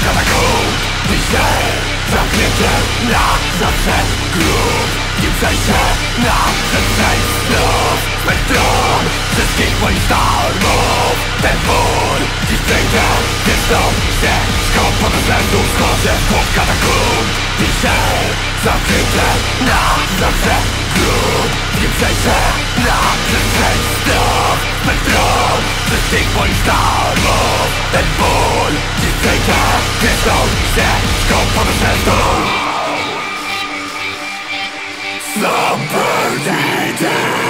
katakumb. Dzisiaj zamknięcie na zawsze grób, nim przejście na przestrzeń snów. Spektrum wszystkich moich stormów. Ten ból dziś przejdzie wieczną ścieżką. Po to sercu schodzę w głąb katakumb. Dzisiaj zamknięcie na zawsze grób, nim przejście na przestrzeń snów. Spektrum wszystkich moich stormów. Ten ból dziś przejdzie wieczną ścieżką. Po to sercu Somebody did.